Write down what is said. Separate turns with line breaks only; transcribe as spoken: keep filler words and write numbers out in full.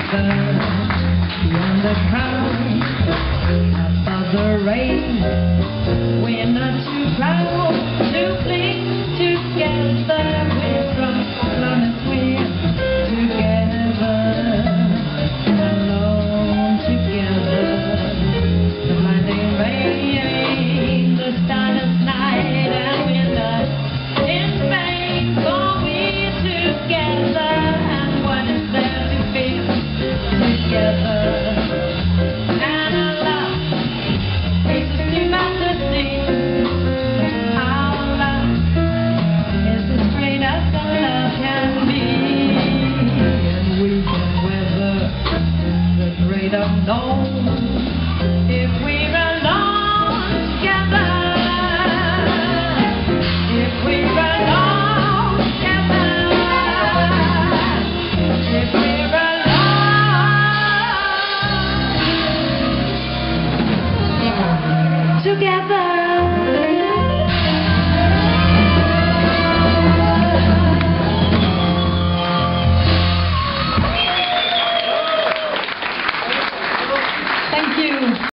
beyond the crowd, above the rain. We're not too proud to cling together. We're strong as long as we're together, alone together. The blinding rain, the starless night, and we're not in vain, for we're together. And what is there to feel together? And our love takes us to majesty. Our love is as great as the love can be, and we can weather the great unknown if we're alone together. If we're alone together. If we're alone together.